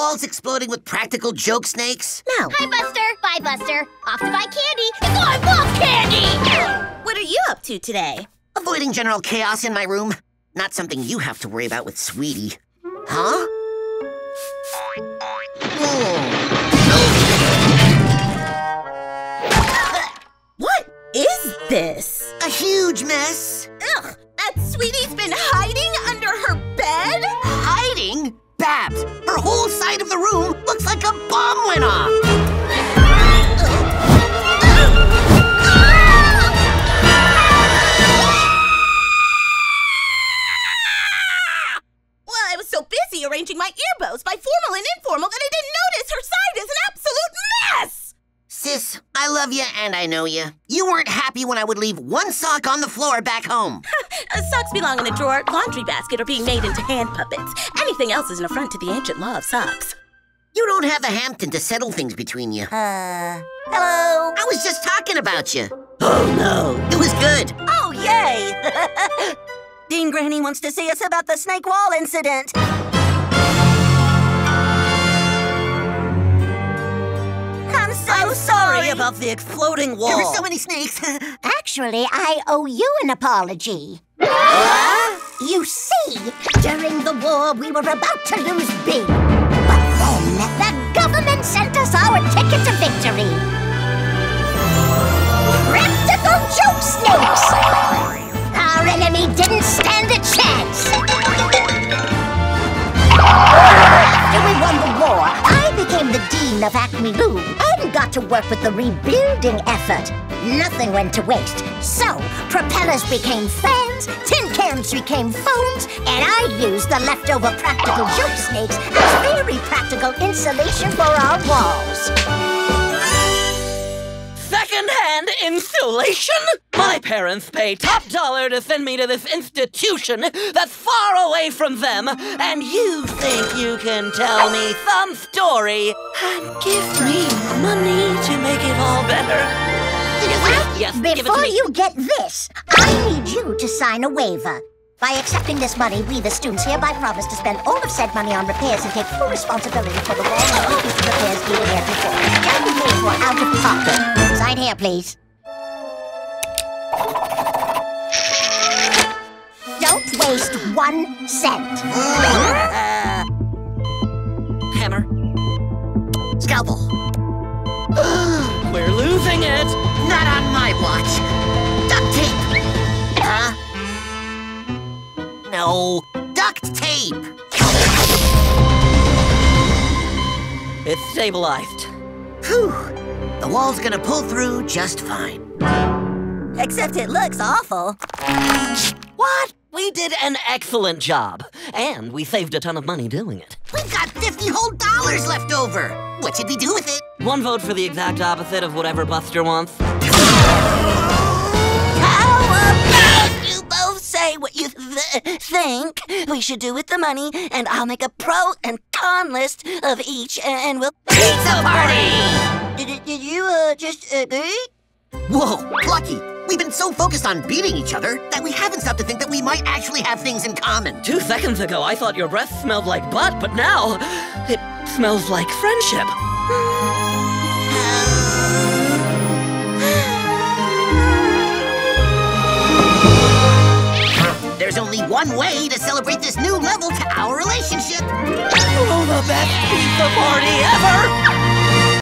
walls exploding with practical joke snakes? No. Hi, Buster. Bye, Buster. Off to buy candy. I love candy! What are you up to today? Avoiding general chaos in my room. Not something you have to worry about with Sweetie. Huh? What is this? A huge mess. Ugh! That Sweetie's been hiding under her bed? Hiding? Babs, her whole side of the room looks like a bomb went off. Well, I was so busy arranging my earbows by formal and informal that I didn't notice her side is an absolute mess! Sis, I love you and I know you. You weren't happy when I would leave one sock on the floor back home. Socks belong in a drawer, laundry basket, or being made into hand puppets. Anything else is an affront to the ancient law of socks. You don't have a Hampton to settle things between you. Hello? I was just talking about you. Oh no, it was good. Oh, yay! Dean Granny wants to see us about the snake wall incident. I'm so sorry about the exploding wall. There were so many snakes. Actually, I owe you an apology. You see, during the war, we were about to lose big. But then, the government sent us our ticket to victory. Practical joke snakes! Our enemy didn't stand a chance. After we won the war, I became the dean of Acme Loon and got to work with the rebuilding effort. Nothing went to waste. So, propellers became fans, tin cans became phones, and I used the leftover practical joke snakes as very practical insulation for our walls. Second-hand insulation? My parents pay top dollar to send me to this institution that's far away from them, and you think you can tell me some story and give me money to make it all better? Yes, give it to Before me. you get this, I need you to sign a waiver. By accepting this money, we, the students, hereby promise to spend all of said money on repairs and take full responsibility for the wall and all future repairs needed heretofore. Shall be paid for out of pocket. Sign here, please. Don't waste 1 cent. Hammer. Scalpel. We're losing it. Not on my watch. Duct tape. Huh? No. Duct tape. It's stabilized. Whew. The wall's gonna pull through just fine. Except it looks awful. What? We did an excellent job. And we saved a ton of money doing it. We've got $50 whole left over. What should we do with it? One vote for the exact opposite of whatever Buster wants. How about you both say what you think we should do with the money, and I'll make a pro and con list of each, and we'll... Pizza party! Did you, just agree? Whoa, Plucky! We've been so focused on beating each other that we haven't stopped to think that we might actually have things in common. 2 seconds ago, I thought your breath smelled like butt, but now it smells like friendship. There's only one way to celebrate this new level to our relationship. Oh, the best pizza party ever!